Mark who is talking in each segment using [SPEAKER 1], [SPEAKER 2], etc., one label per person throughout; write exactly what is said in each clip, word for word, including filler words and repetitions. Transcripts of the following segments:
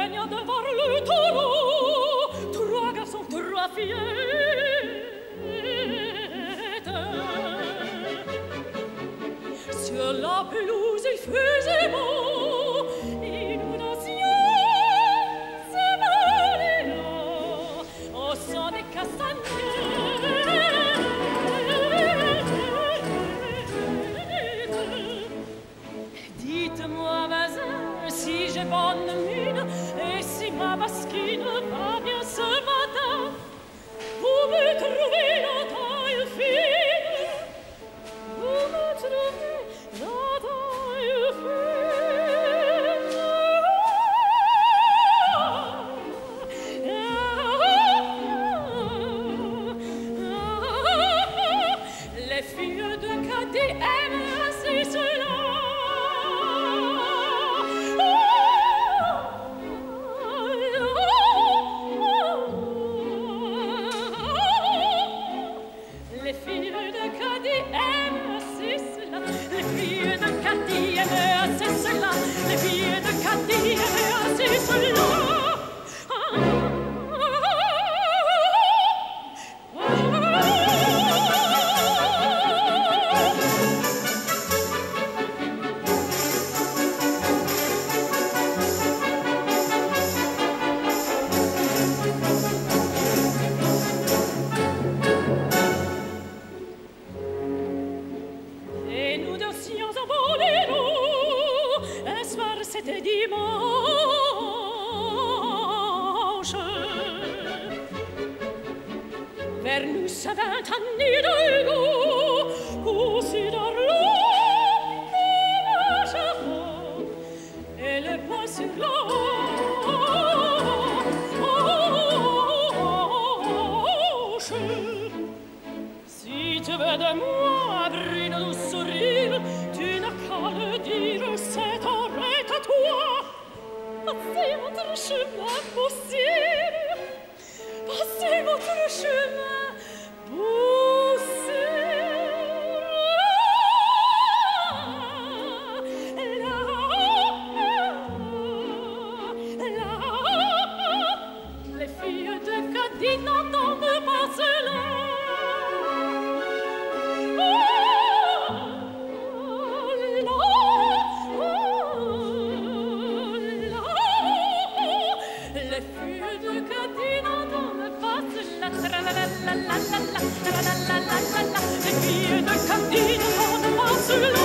[SPEAKER 1] craignant de voir le taureau. Trois garçons, trois fillettes. Sur la pelouse, il faisait beau. Et nous dansions ce ballet-là au son des castanets. Dites-moi, voisin, si j'ai bonne mine et si ma basquine va bien ce matin, vous me trouvez la taille fine, vous me trouvez la taille fine. Les filles de cadet aiment assez cela. Les filles de cadet aiment assez cela. Les filles de cadet aiment assez cela. Les filles de cadet aiment assez cela. Et nous dansions en boléro. Un soir, c'était dimanche. Vers nous, ça vint un hidalgo, cousu d'orlon et le chapeau, et le poing sur la hanche. Si tu veux de moi, brune ou sourire, tu n'as qu'à le dire, c'est arrête à toi. Passez votre chemin possible, passez votre chemin possible. Les filles de Cadix n'entendent pas cela. Les filles de Cadix n'entendent pas cela. Les filles de Cadix n'entendent pas cela.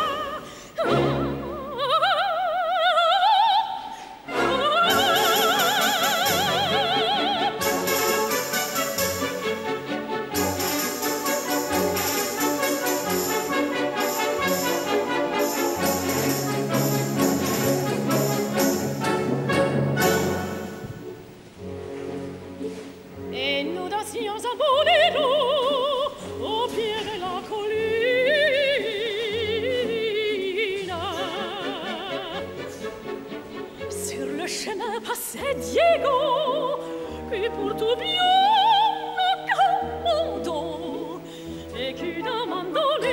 [SPEAKER 1] Et nous dansions un boléro au pied de la colline. Sur le chemin passait Diego, qui pour tout bien commando et qui demandait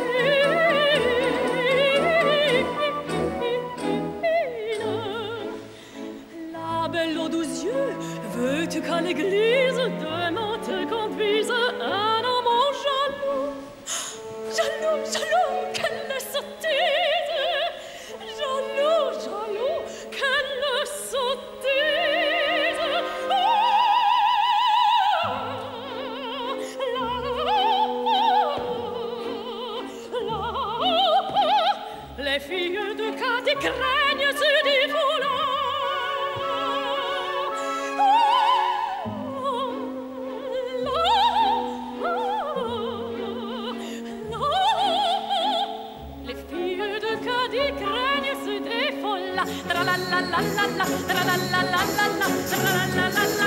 [SPEAKER 1] la belle aux douze yeux. Veux-tu qu'à l'église demain te conduise un amant jaloux? Jaloux, jaloux, quelle sottise! Jaloux, jaloux, quelle sottise! Oh, la, la, les filles de Cadix craignent ce défaut-là. Tra la la la la la, tra la la la la la, tra la la la la.